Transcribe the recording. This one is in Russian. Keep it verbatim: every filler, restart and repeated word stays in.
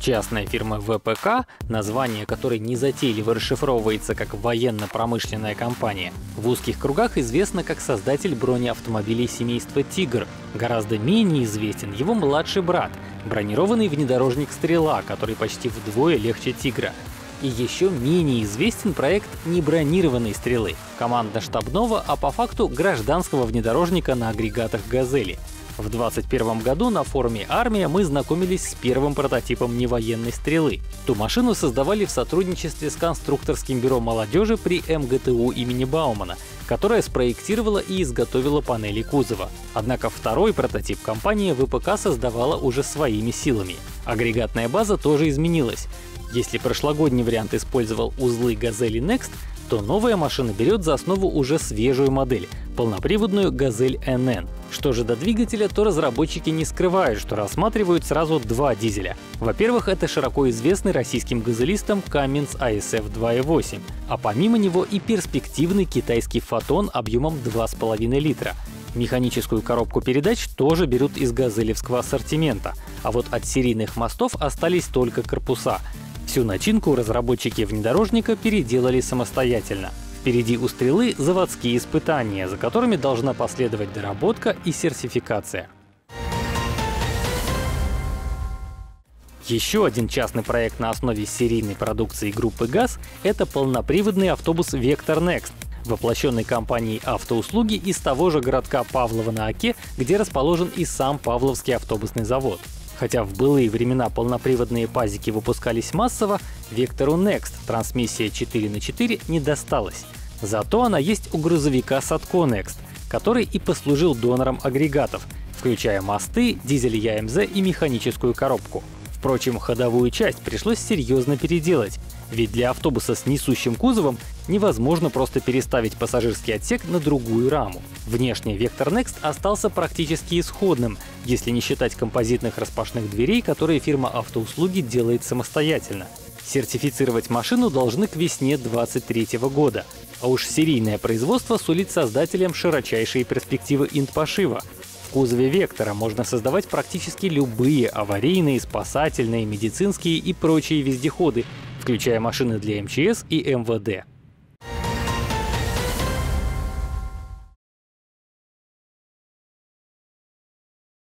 Частная фирма вэ пэ ка, название которой незатейливо расшифровывается как «военно-промышленная компания», в узких кругах известна как создатель бронеавтомобилей семейства «Тигр». Гораздо менее известен его младший брат — бронированный внедорожник «Стрела», который почти вдвое легче «Тигра». И еще менее известен проект небронированной «Стрелы» — командно-штабного, а по факту гражданского внедорожника на агрегатах «Газели». В двадцать первом году на форуме «Армия» мы знакомились с первым прототипом невоенной «Стрелы». Ту машину создавали в сотрудничестве с конструкторским бюро молодежи при эм гэ тэ у имени Баумана, которая спроектировала и изготовила панели кузова. Однако второй прототип компания вэ пэ ка создавала уже своими силами. Агрегатная база тоже изменилась. Если прошлогодний вариант использовал узлы «Газели Next», то новая машина берет за основу уже свежую модель — полноприводную «Газель эн эн». Что же до двигателя, то разработчики не скрывают, что рассматривают сразу два дизеля. Во-первых, это широко известный российским газелистам Cummins а эс эф два и восемь, а помимо него и перспективный китайский «Фотон» объемом два с половиной литра. Механическую коробку передач тоже берут из газелевского ассортимента, а вот от серийных мостов остались только корпуса. Всю начинку разработчики внедорожника переделали самостоятельно. Впереди у «Стрелы» заводские испытания, за которыми должна последовать доработка и сертификация. Еще один частный проект на основе серийной продукции группы ГАЗ — это полноприводный автобус «Вектор Next», воплощенный компанией «Автоуслуги» из того же городка Павлово на Оке, где расположен и сам Павловский автобусный завод. Хотя в былые времена полноприводные пазики выпускались массово, «Вектору Next» трансмиссия четыре на четыре не досталась. Зато она есть у грузовика «Садко Next», который и послужил донором агрегатов, включая мосты, дизель я эм зэ и механическую коробку. Впрочем, ходовую часть пришлось серьезно переделать, ведь для автобуса с несущим кузовом невозможно просто переставить пассажирский отсек на другую раму. Внешне «Вектор Next» остался практически исходным, если не считать композитных распашных дверей, которые фирма «Автоуслуги» делает самостоятельно. Сертифицировать машину должны к весне двадцать третьего года. А уж серийное производство сулит создателям широчайшие перспективы инт-пошива. В кузове «Вектора» можно создавать практически любые аварийные, спасательные, медицинские и прочие вездеходы, включая машины для эм че эс и эм вэ дэ.